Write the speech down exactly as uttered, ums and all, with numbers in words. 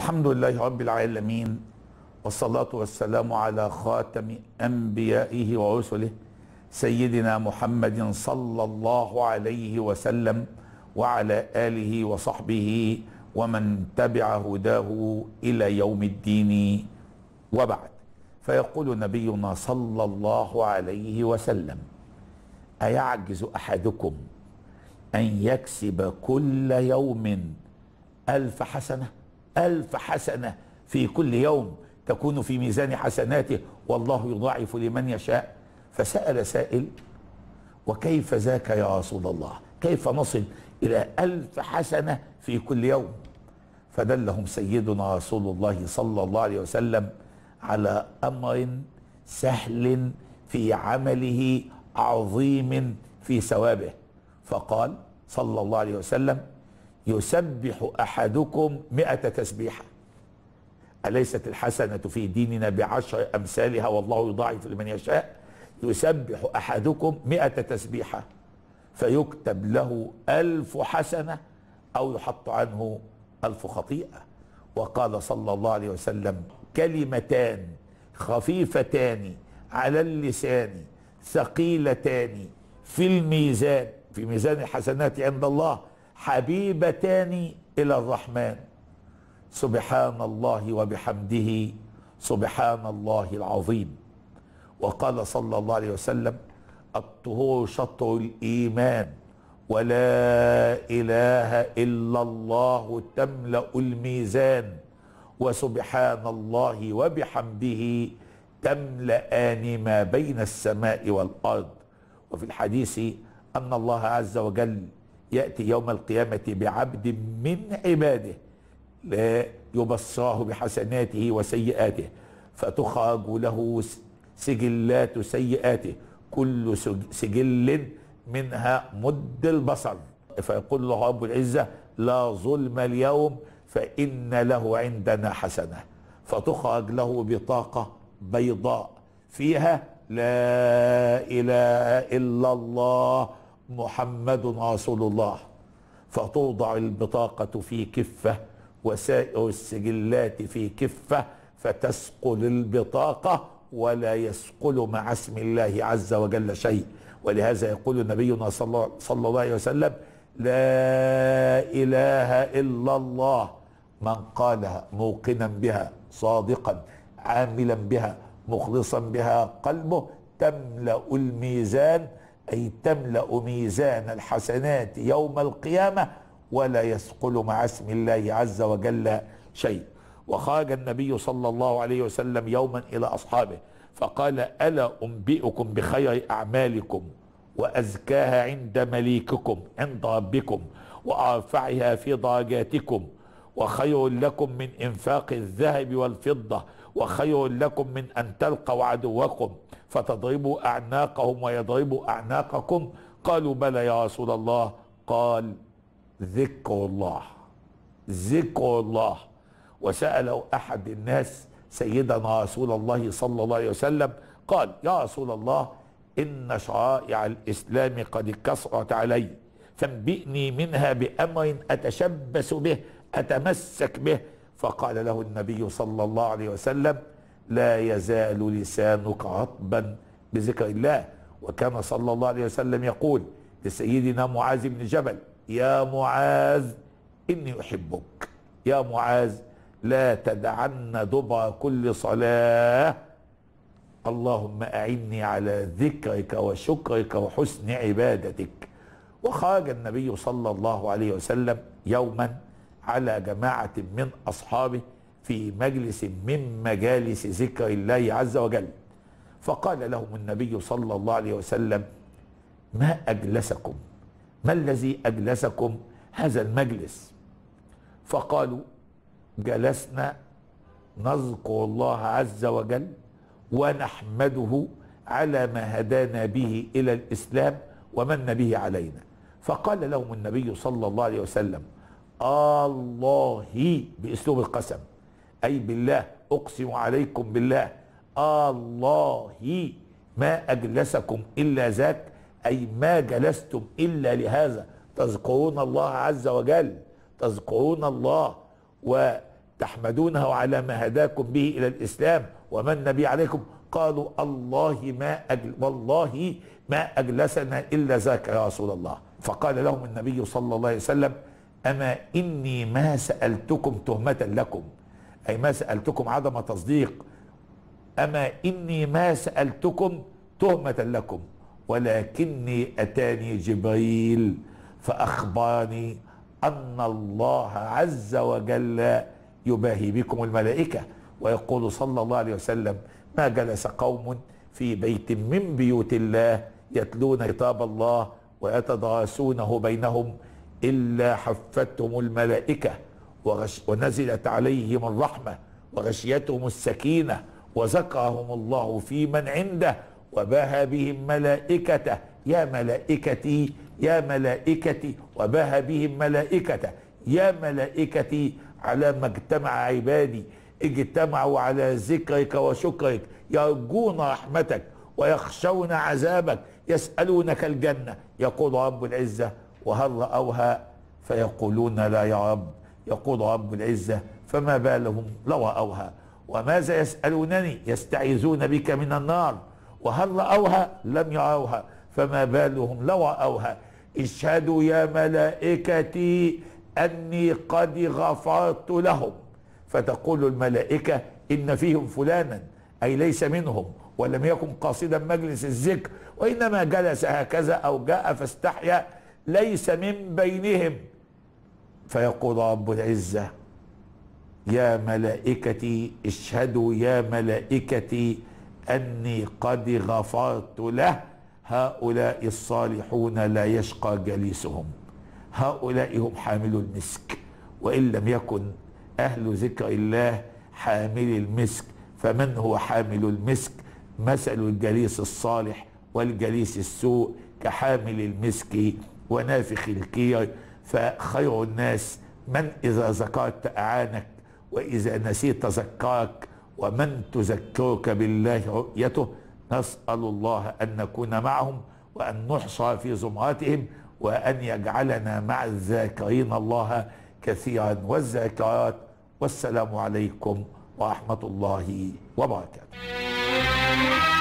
الحمد لله رب العالمين، والصلاة والسلام على خاتم أنبيائه ورسله سيدنا محمد صلى الله عليه وسلم وعلى آله وصحبه ومن تبع هداه إلى يوم الدين، وبعد. فيقول نبينا صلى الله عليه وسلم: أيعجز أحدكم أن يكسب كل يوم ألف حسنة؟ ألف حسنة في كل يوم تكون في ميزان حسناته، والله يضاعف لمن يشاء. فسأل سائل: وكيف ذاك يا رسول الله؟ كيف نصل إلى ألف حسنة في كل يوم؟ فدلهم سيدنا رسول الله صلى الله عليه وسلم على أمر سهل في عمله عظيم في ثوابه، فقال صلى الله عليه وسلم: يسبح أحدكم مئة تسبيحة. أليست الحسنة في ديننا بعشر أمثالها والله يضاعف لمن يشاء؟ يسبح أحدكم مئة تسبيحة فيكتب له ألف حسنة أو يحط عنه ألف خطيئة. وقال صلى الله عليه وسلم: كلمتان خفيفتان على اللسان ثقيلتان في الميزان، في ميزان الحسنات عند الله، حبيبتان إلى الرحمن، سبحان الله وبحمده سبحان الله العظيم. وقال صلى الله عليه وسلم: الطهور شطر الإيمان، ولا إله إلا الله تملأ الميزان، وسبحان الله وبحمده تملأان ما بين السماء والأرض. وفي الحديث أن الله عز وجل يأتي يوم القيامة بعبد من عباده لا يبصره بحسناته وسيئاته، فتخرج له سجلات سيئاته، كل سجل منها مد البصر، فيقول له رب العزة: لا ظلم اليوم فإن له عندنا حسنة، فتخرج له بطاقة بيضاء فيها: لا إله إلا الله محمد رسول الله، فتوضع البطاقة في كفة وسائر السجلات في كفة، فتثقل البطاقة ولا يثقل مع اسم الله عز وجل شيء. ولهذا يقول نبينا صلى الله عليه وسلم: لا إله إلا الله، من قالها موقنا بها صادقا عاملا بها مخلصا بها قلبه تملأ الميزان، أي تملأ ميزان الحسنات يوم القيامة، ولا يثقل مع اسم الله عز وجل شيء. وخرج النبي صلى الله عليه وسلم يوما إلى أصحابه فقال: ألا أنبئكم بخير أعمالكم وأزكاها عند مليككم عند ربكم وأرفعها في درجاتكم، وخير لكم من إنفاق الذهب والفضة، وخير لكم من أن تلقوا عدوكم فتضربوا أعناقهم ويضربوا أعناقكم؟ قالوا: بلى يا رسول الله. قال: ذكر الله، ذكر الله. وسأله أحد الناس سيدنا رسول الله صلى الله عليه وسلم قال: يا رسول الله، إن شرائع الإسلام قد كثرت علي، فانبئني منها بأمر أتشبث به أتمسك به. فقال له النبي صلى الله عليه وسلم: لا يزال لسانك رطبا بذكر الله. وكان صلى الله عليه وسلم يقول لسيدنا معاذ بن جبل: يا معاذ إني أحبك، يا معاذ لا تدعن دبر كل صلاة اللهم أعني على ذكرك وشكرك وحسن عبادتك. وخرج النبي صلى الله عليه وسلم يوما على جماعة من أصحابه في مجلس من مجالس ذكر الله عز وجل، فقال لهم النبي صلى الله عليه وسلم: ما أجلسكم؟ ما الذي أجلسكم هذا المجلس؟ فقالوا: جلسنا نذكر الله عز وجل ونحمده على ما هدانا به إلى الإسلام ومن به علينا. فقال لهم النبي صلى الله عليه وسلم: الله، بأسلوب القسم، أي بالله، أقسم عليكم بالله، الله ما أجلسكم إلا ذاك، أي ما جلستم إلا لهذا، تذكرون الله عز وجل، تذكرون الله تحمدونه على ما هداكم به إلى الإسلام ومن بي عليكم؟ قالوا الله ما أجل والله ما أجلسنا إلا ذاك يا رسول الله. فقال لهم النبي صلى الله عليه وسلم أما إني ما سألتكم تهمة لكم، أي ما سألتكم عدم تصديق، أما إني ما سألتكم تهمة لكم ولكني أتاني جبريل فأخبرني أن الله عز وجل يباهي بكم الملائكة، ويقول صلى الله عليه وسلم ما جلس قوم في بيت من بيوت الله يتلون كتاب الله ويتدارسونه بينهم إلا حفتهم الملائكة ونزلت عليهم الرحمة وغشيتهم السكينة وذكرهم الله في من عنده وباهى بهم ملائكته يا ملائكتي يا ملائكتي وباهى بهم ملائكته يا ملائكتي على ما اجتمع عبادي اجتمعوا على ذكرك وشكرك يرجون رحمتك ويخشون عذابك يسألونك الجنة. يقول رب العزة وهل رأوها فيقولون لا يا رب. يقول رب العزة فما بالهم لو رأوها وماذا يسألونني يستعيذون بك من النار وهل رأوها لم يروها فما بالهم لو رأوها. اشهدوا يا ملائكتي أني قد غفرت لهم. فتقول الملائكة إن فيهم فلانا أي ليس منهم ولم يكن قاصدا مجلس الذكر وإنما جلس هكذا أو جاء فاستحيا ليس من بينهم. فيقول رب العزة يا ملائكتي اشهدوا يا ملائكتي أني قد غفرت له. هؤلاء الصالحون لا يشقى جليسهم، هؤلاء هم حاملو المسك، وإن لم يكن أهل ذكر الله حامل المسك فمن هو حامل المسك؟ مثل الجليس الصالح والجليس السوء كحامل المسك ونافخ الكير. فخير الناس من إذا ذكرت أعانك وإذا نسيت ذكرك ومن تذكرك بالله رؤيته. نسأل الله أن نكون معهم وأن نحصى في زمرتهم وأن يجعلنا مع الذاكرين الله كثيرا والذاكرات. والسلام عليكم ورحمة الله وبركاته.